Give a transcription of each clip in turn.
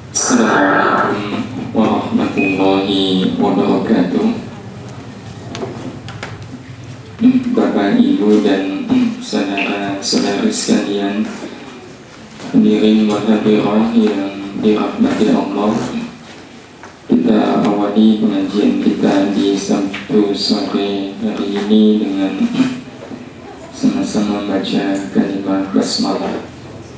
Assalamualaikum warahmatullahi wabarakatuh. Bapak, Ibu, dan saudara-saudari sekalian, hadirin wa hadirat yang dirahmati Allah, kita awali pengajian kita di Sabtu sore hari ini dengan sama-sama baca kalimat basmalah.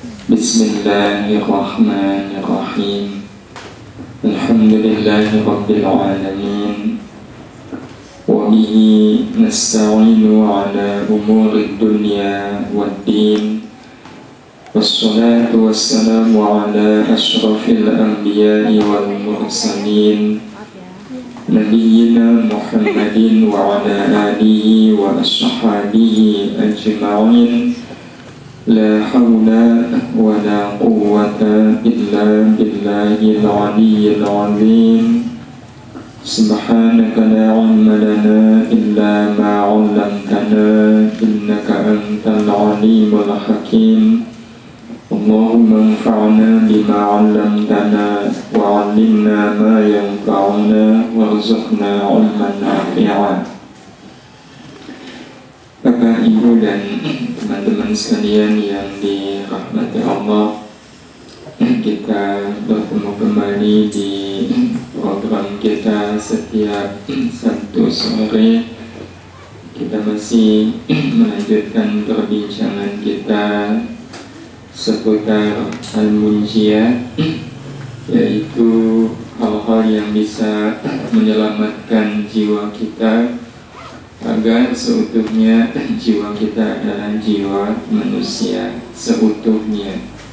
Bismillahirrahmanirrahim. Alhamdulillahi rabbil alamin. Wa bihi nasta'inu ala umuri dunya waddin. Wassalatu wassalamu ala ashrafil anbiya'i wal mursalin, Nabiyyina Muhammadin wa ala alihi wa ashabihi ajma'in. La hawla wa la quwwata illa billahil aliyyil azim. Subhanaka la ilma lana illa ma 'allamtana innaka antal alimul hakim. Allahumma anfa'na bima 'allamtana wa 'allimna ma yanfa'una warzuqna 'ilman nafi'a. Bapak, Ibu, dan teman-teman sekalian yang dirahmati Allah, kita bertemu kembali di program kita setiap Sabtu sore. Kita masih melanjutkan perbincangan kita seputar Al-Munjiyah, yaitu hal-hal yang bisa menyelamatkan jiwa kita agar seutuhnya jiwa kita adalah jiwa manusia seutuhnya.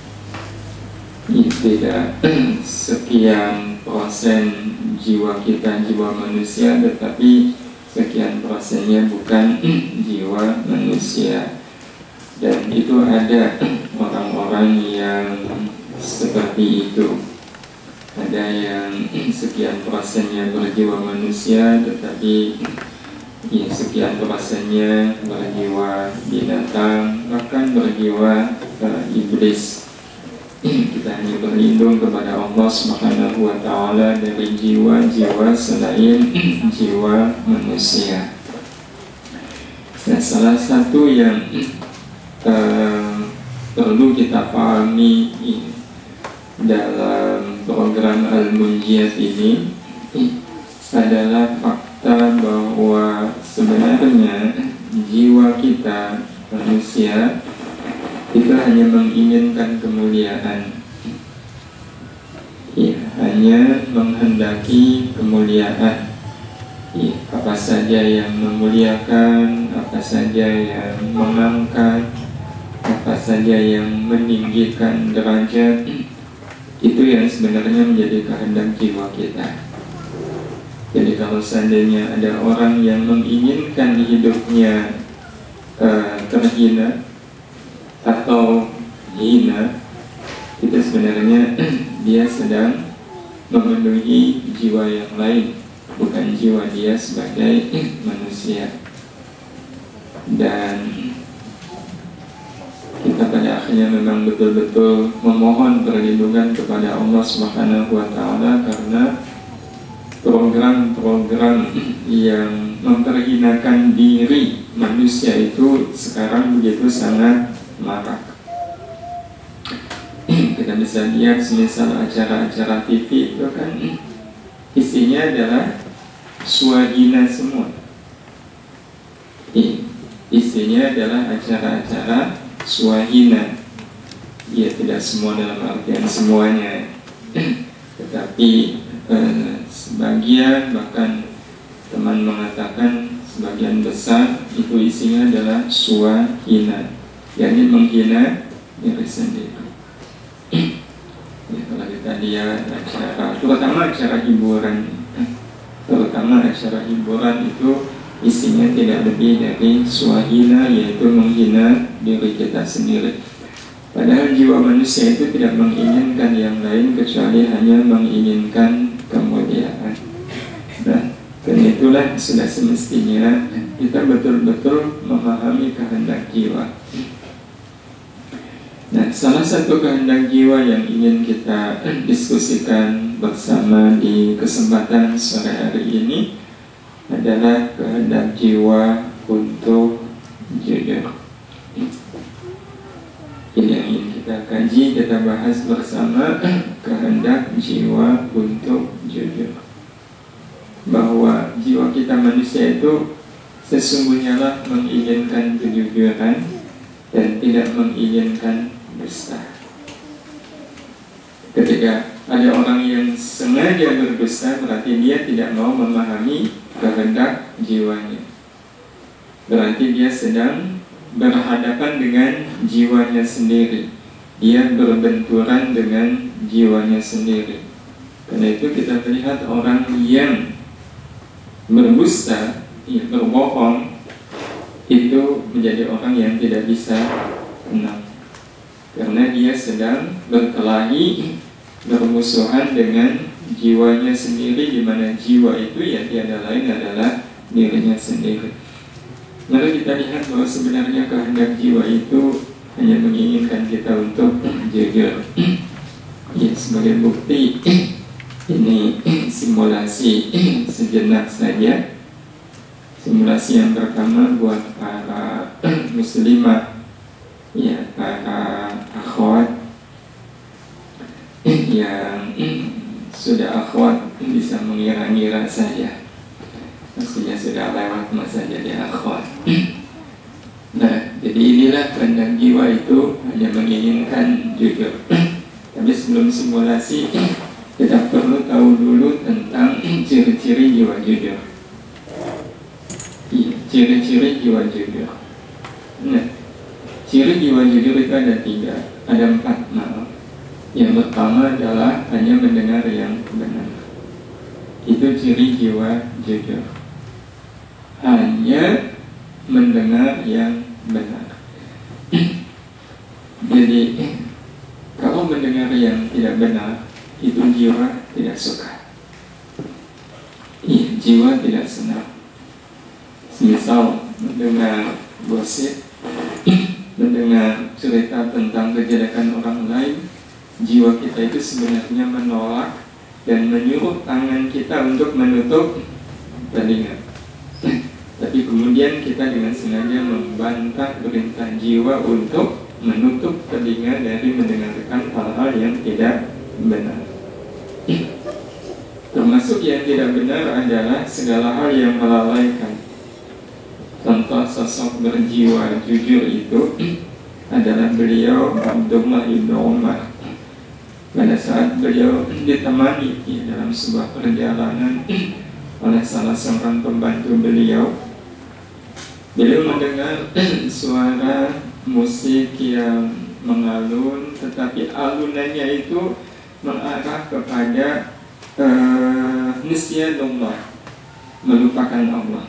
Tidak sekian persen jiwa kita jiwa manusia, tetapi sekian persennya bukan jiwa manusia. Dan itu ada orang-orang yang seperti itu. Ada yang sekian persennya berjiwa manusia, tetapi sekian persennya berjiwa binatang, bahkan berjiwa iblis. Kita hanya berlindung kepada Allah Subhanahu wa ta'ala dari jiwa-jiwa selain jiwa manusia. Nah, salah satu yang perlu kita pahami dalam program Al-Munjiyah ini adalah fakta bahwa sebenarnya jiwa kita manusia itu hanya menginginkan kemuliaan, hanya menghendaki kemuliaan. Apa saja yang memuliakan, apa saja yang mengangkat, apa saja yang meninggikan derajat, itu yang sebenarnya menjadi kehendak jiwa kita. Jadi kalau seandainya ada orang yang menginginkan hidupnya terhina atau hina, itu sebenarnya dia sedang memenuhi jiwa yang lain, bukan jiwa dia sebagai manusia. Dan kita pada akhirnya memang betul-betul memohon perlindungan kepada Allah Subhanahu wa ta'ala, karena program-program yang memperhinakan diri manusia itu sekarang begitu sangat marak. Kita bisa lihat semisal acara-acara TV itu kan isinya adalah swahina semua. Isinya adalah acara-acara swahina. Ya, tidak semua dalam artian semuanya, tetapi sebagian, bahkan teman mengatakan sebagian besar itu isinya adalah swahina, yakni menghina diri sendiri. Ya, kalau kita lihat acara, terutama acara hiburan itu isinya tidak lebih dari swahina, yaitu menghina diri kita sendiri. Padahal jiwa manusia itu tidak menginginkan yang lain kecuali hanya menginginkan kemuliaan. Nah, dan itulah sudah semestinya kita betul-betul memahami kehendak jiwa. Nah, salah satu kehendak jiwa yang ingin kita diskusikan bersama di kesempatan sore hari ini adalah kehendak jiwa untuk jujur. Ini yang ingin kita kaji, kita bahas bersama, kehendak jiwa untuk jujur. Bahwa jiwa kita manusia itu sesungguhnya lah menginginkan kejujuran dan tidak menginginkan dusta. Ketika ada orang yang sengaja berdusta, berarti dia tidak mau memahami kehendak jiwanya. Berarti dia sedang berhadapan dengan jiwanya sendiri. Dia berbenturan dengan jiwanya sendiri. Karena itu kita melihat orang yang berdusta, berbohong, itu menjadi orang yang tidak bisa tenang. Karena dia sedang berkelahi, bermusuhan dengan jiwanya sendiri, di mana jiwa itu ya tiada lain adalah dirinya sendiri. Mari kita lihat bahwa sebenarnya kehendak jiwa itu hanya menginginkan kita untuk jujur. Ya, sebagai bukti ini simulasi sejenak saja. Simulasi yang pertama buat para muslimah, ya, para akhwat yang sudah akhwat bisa mengira-ngira saja. Maksudnya sudah lewat masa jadi akhwat. Nah, jadi inilah kehendak jiwa itu hanya menginginkan jujur. Tapi sebelum simulasi, kita perlu tahu dulu tentang ciri-ciri jiwa jujur. Ciri-ciri jiwa jujur. Nah, ciri jiwa jujur itu ada 3, ada 4 malah. Yang pertama adalah hanya mendengar yang benar. Itu ciri jiwa jujur. Hanya mendengar yang benar. Jadi kalau mendengar yang tidak benar, itu jiwa tidak suka. Jiwa tidak senang. Misal mendengar gosip, mendengar cerita tentang kejelekan orang lain, jiwa kita itu sebenarnya menolak dan menyuruh tangan kita untuk menutup telinga. Tapi kemudian kita dengan sengaja membantah perintah jiwa untuk menutup telinga dari mendengarkan hal-hal yang tidak benar. Termasuk yang tidak benar adalah segala hal yang melalaikan. Contoh sosok berjiwa jujur itu adalah beliau Abdullah bin Umar. Pada saat beliau ditemani dalam sebuah perjalanan oleh salah seorang pembantu beliau mendengar suara musik yang mengalun, tetapi alunannya itu mengarah kepada nisyanullah, melupakan Allah.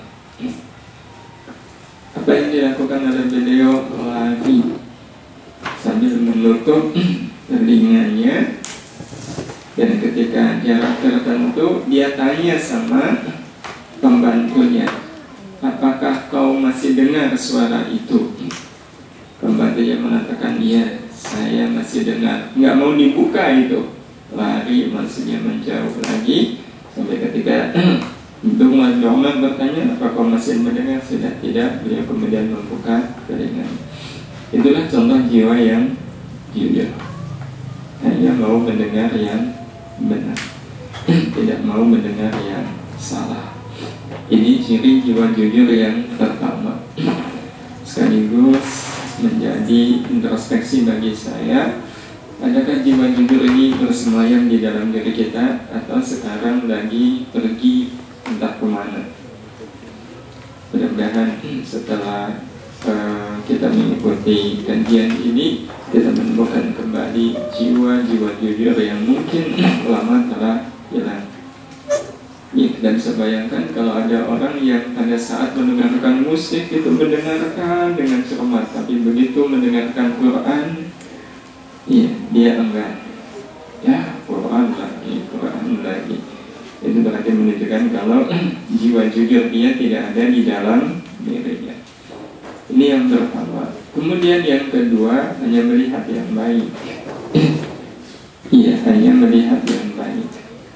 Apa yang dilakukan oleh beliau? Lari sambil menutup telinganya. Dan ketika jarak tertentu, dia tanya sama pembantunya, apakah kau masih dengar suara itu? Pembantunya mengatakan, iya, saya masih dengar. Nggak mau dibuka itu. Lari, maksudnya menjauh lagi. Sampai ketika Abdullah bin Umar bertanya, apa kau masih mendengar? Sudah tidak. Beliau kemudian membuka telinganya. Itulah contoh jiwa yang jujur. Hanya mau mendengar yang benar, tidak mau mendengar yang salah. Ini ciri jiwa jujur yang pertama. Sekaligus menjadi introspeksi bagi saya. Adakah jiwa jujur ini bersemayam di dalam diri kita, atau sekarang lagi pergi entah kemana? Mudah-mudahan setelah kita mengikuti kajian ini, kita menemukan kembali jiwa-jiwa jujur yang mungkin lama telah hilang. Dan sebayangkan kalau ada orang yang pada saat mendengarkan musik itu mendengarkan dengan cermat, tapi begitu mendengarkan Quran, dia enggak. Ya, Quran lagi. Itu berarti menunjukkan kalau jiwa jujur dia tidak ada di dalam dirinya. Ini yang pertama, Kemudian yang kedua, hanya melihat yang baik. Iya, hanya melihat yang baik.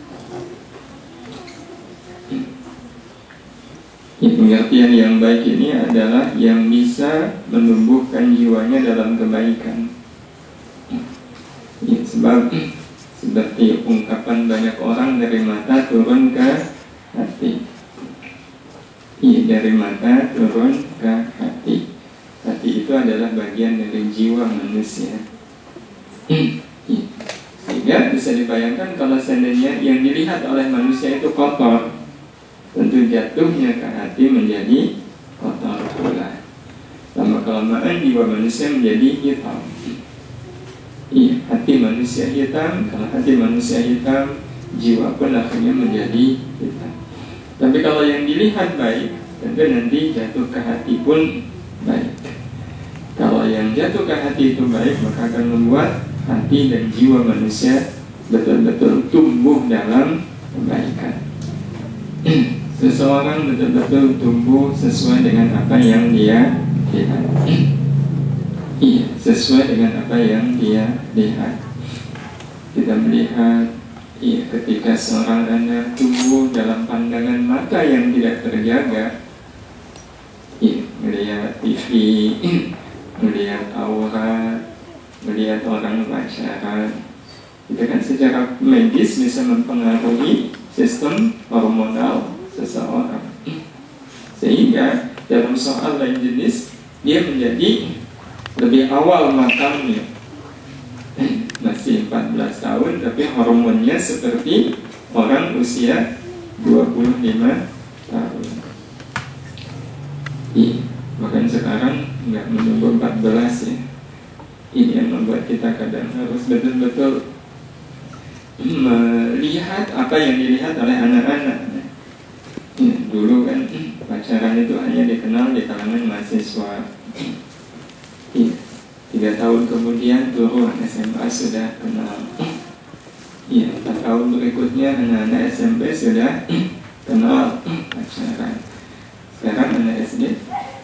Pengertian yang baik ini adalah yang bisa menumbuhkan jiwanya dalam kebaikan. Ya, sebab seperti ungkapan banyak orang, dari mata turun ke hati. Ya, dari mata turun ke hati. Hati itu adalah bagian dari jiwa manusia. Ya. Sehingga bisa dibayangkan kalau seandainya yang dilihat oleh manusia itu kotor, tentu jatuhnya ke hati menjadi kotor pula. Lama-kelamaan jiwa manusia menjadi hitam. Iya, hati manusia hitam. Kalau hati manusia hitam, jiwa pun akhirnya menjadi hitam. Tapi kalau yang dilihat baik, tentu nanti jatuh ke hati pun baik. Kalau yang jatuh ke hati itu baik, maka akan membuat hati dan jiwa manusia betul-betul tumbuh dalam kebaikan. Seseorang betul-betul tumbuh sesuai dengan apa yang dia lihat. Iya, sesuai dengan apa yang dia lihat. Kita melihat, iya, ketika seorang anak tumbuh dalam pandangan mata yang tidak terjaga, iya, melihat TV, melihat aurat, melihat orang pacaran, itu kan secara medis bisa mempengaruhi sistem hormonal seseorang. Sehingga dalam soal lain jenis, dia menjadi lebih awal matangnya. Masih 14 tahun, tapi hormonnya seperti orang usia 25 tahun. Bahkan sekarang nggak menunggu 14 ya. Ini yang membuat kita kadang harus betul-betul melihat apa yang dilihat oleh anak-anak. Ya, dulu kan pacaran itu hanya dikenal di kalangan mahasiswa. Iya, 3 tahun kemudian turun SMA sudah kenal. Iya, 4 tahun berikutnya anak-anak SMP sudah kenal pacaran. Sekarang anak SD,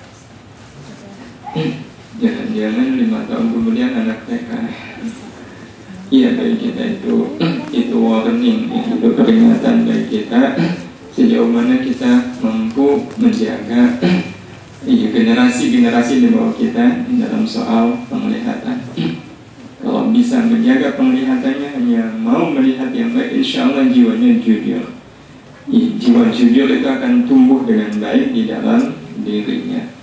jangan-jangan 5 tahun kemudian anak TK. Iya, bagi kita itu warning, itu peringatan bagi kita sejauh mana kita mampu menjaga generasi-generasi di bawah kita dalam soal penglihatan. Kalau bisa menjaga penglihatannya, hanya mau melihat yang baik, insya Allah jiwanya jujur. Jiwa jujur itu akan tumbuh dengan baik di dalam dirinya.